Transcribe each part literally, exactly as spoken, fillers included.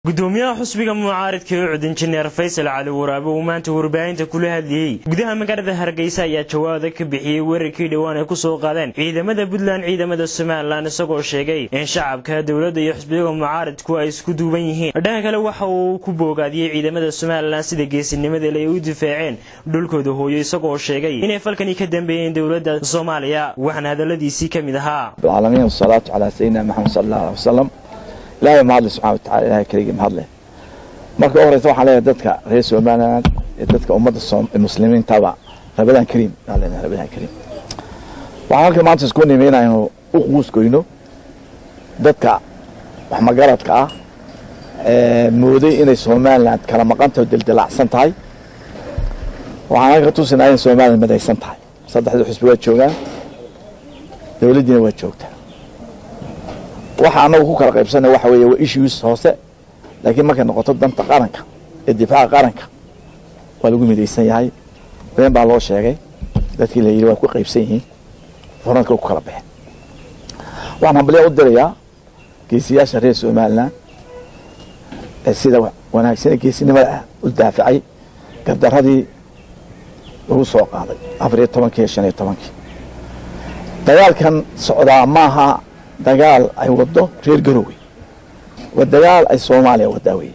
gudoomiyaha xusbiga mucaaradka ee cud injineer Faysal Cali Waraabe oo maanta warbaahinta kula hadlayay gudaha magaalada Hargeysa ayaa jawaab ka bixiyay weerarkii dhawaan ay ku soo qaadeen ciidamada Puntland ciidamada Soomaaliland isagoo sheegay in shacabka dawladda iyo xusbiga mucaaradku ay isku duuban yihiin dhanka kale waxa uu ku boogaadiyay ciidamada Soomaaliland sida geesinimada ay u difaaceen dhulkooda hooyo isagoo sheegay inay falkani ka dambeeyeen dawladda Soomaaliya waxana hadaladiisii kamid ahaa العالمين والصلاة على سيدنا محمد صلى الله عليه وسلم لا ما الله سبحانه وتعالى إلهي كريم هذله marka hore soo xalay dadka reer Soomaaliland dadka ummadda muslimiin taba rabadan kariim Allah rabadan kariim waxa halka maanta isku nimeynayno u quuskoyno dadka wax magaradka ah ee mooday inay Soomaaliland kala maqanto dildilacsan tahay waxaan ka tusinayaa Soomaaliland madaysan tahay saddexda xisbi waa joogaan dawladdiina waa joogtaa waxa anagu ku kala qaybsanay waxa weeye waa issues hoose laakiin marka noqoto danta qaranka ee difaaca qaranka waa lagu midaysan yahay been baa loo sheegay dadkii la yiri waa ku qaybsan yihiin faranka ku kala baxay waxaan hambalyo u dirayaa geesiyaasha reer Soomaaliland ee sida wanaagsan geesinimada u daafacay gardaradii lagu soo qaaday afar iyo tobankii shan iyo tobankii dagaalkan socdaa maaha dagaal ay wado reer Garowe ودجال أي صوماليا وداوي.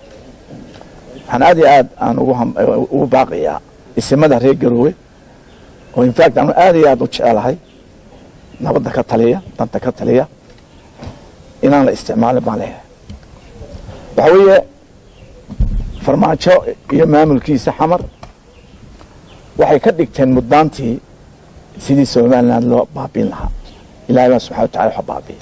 أنا أدي أد أنا وهم وباقية اسمه ده ريق جروي. وإن فاكت أنا أدي أد وتشال هاي. نبض كتلية تنت كتلية. إن أنا استعمال بعليها. بحوية فرماتشو يمام الكيس حمر. وحي كدك تن مدانتي سيدي سومالنا لو بابين لها. إلى الله سبحانه وتعالى حبابي.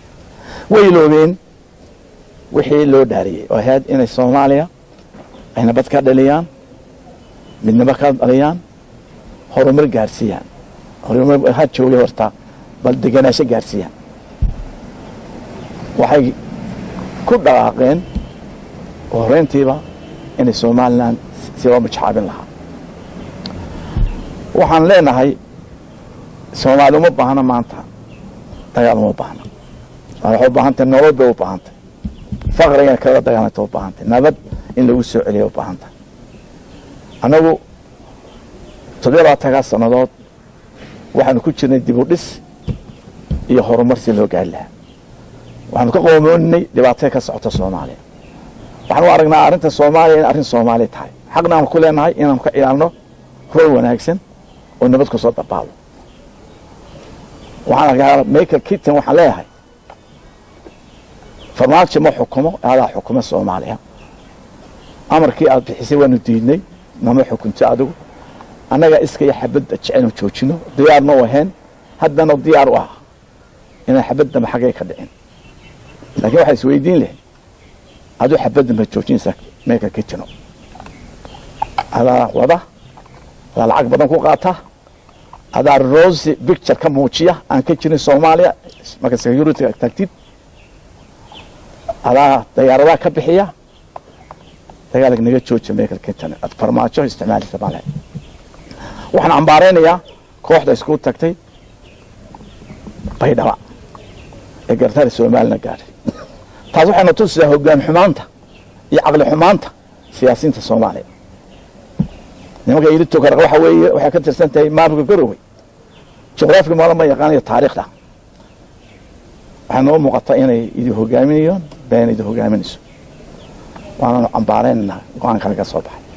ويلوين wixii loo dhaariyay oo ahayd inay Soomaaliya ay nabad ka dhaliyaan midnaba ka dhaliyaan horumar gaarsiiyaan horumar ha joogo horta bal deganaansho gaarsiiyaan waxay ku dhaqaaqeen horeentiiba inay Soomaaliland si loo macaabin lahaa waxaan leenahay Soomaaliya uma baahna maanta dagaal uma baahna waxay u baahan tahay nolol bay u baahan tahay فقرنا كذا دعانا توبانت نبض إن لو سوء عليه وبانت أنا أقول تبيع تجاس سنوات وحنا كل ديبودس يهرم مرسل له قال له وحنا كقوموني دبعت تجاس عطى الصومالي وحنا عرقنا عرنت الصومالي عرن الصومالي تاعي حقنا كلنا هاي إنهم كإعلانه هو وناكسن ونبض كصوت بعض وحنا قال ميك الكيتن وحلاها فرماتش ما حكمه هذا حكم الصومالية أمر كي أبي حسيوان الديني ما حكم تعدو أنا جا إسكي حبد أتشعين وتشوشينه ديار نوهين هذا نو ديار واه أنا حبد ما حاجة كدعين لكن واحد سويدين له هذا حبد ما تشوشين سك ميكا كيتشنو هذا واضح هذا العقب بدن كوقاته هذا الروز بيكتشر كموتشية عن كيتشن الصومالية ما كسيرو تكتيب هذا طيارة كبحية تقالك نجد شو تشميك الكتنة الفرماتشو استعمال استعمالها وإحنا عم بارين يا كوحدة سكوت تكتي بيدوا يقدر السومال نقاري تازو حنا توسع هجوم حمانته يعقل حمانته سياسيين الصومالية نما قايل تكرر روح ويا وحكت سنتي ما بقى قروي جغرافيا ما لما يقاني التاريخ ده waxaan u muuqataa inay idin hogaaminayaan been idin hogaaminayso waxaan ambaarayna go'aan kale ka soo baxay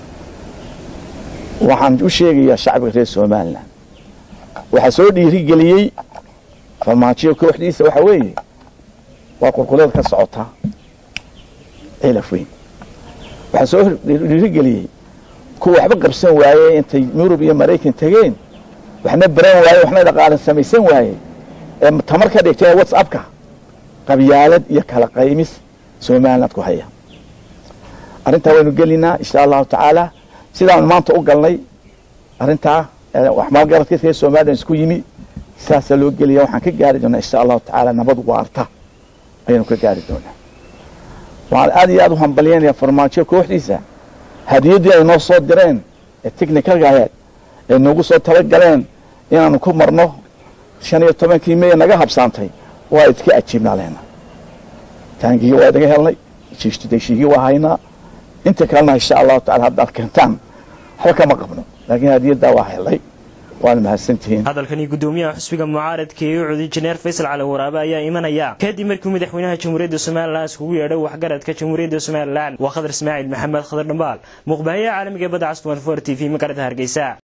waxaan u sheegayaa shacabka reer Soomaaliland waxa soo dhiiri galiyay farmaajo kooxdiisa waxa weeye waa qulqulad ka socota cilafweyn waxa soo dhiiri galiyay kuwa waxba qabsan waayay intay Yurub iyo Mareykan tageen waxna baran waayay waxna dhaqaalan samaysan waayay tamar ka dhigtay WhatsApp-ka qabyaalad iyo kala qaymis Soomaaliland ku haya arinta waynu gelinaa insha Allah ta'ala sidaan maanta u galnay arinta wax maal garadka ee Soomaaliland isku yimi saas loo geliyo waxaan ka gaari doonaa insha Allah ta'ala nabad waarta aynu ka gaari doonaa waan aad iyo aad u hambalyeynaya farmaajo kooxdiisa hadiyadii ay noo soo direen ee technical gaayad ee nagu soo talagaleen inaanu ku marno shan iyo tobankii May naga habsaantay waa idka ajiibnaa leena taangiga waa daga helnay jiishtideeshigii waa haynaa inta kalena insha allahu tacaala haddaad keentaan waxba kama qabno laakiin hadiyaddaa waa helay waana mahadsantihiin hadalkani gudoomiyaha xisbiga mucaaradka ee u injineer Faysal Cali Waraabe ayaa imanaya kadib markii madaxweynaha jamhuuriyadda Soomaaliland iskugu yeedhay waxgaradka jamhuuriyadda Soomaaliland waa Khadar Ismaaciil Maxamed Khadar Dhambaal muqbahayaha caalamiga badda Aswan four T V magaalada Hargeysa.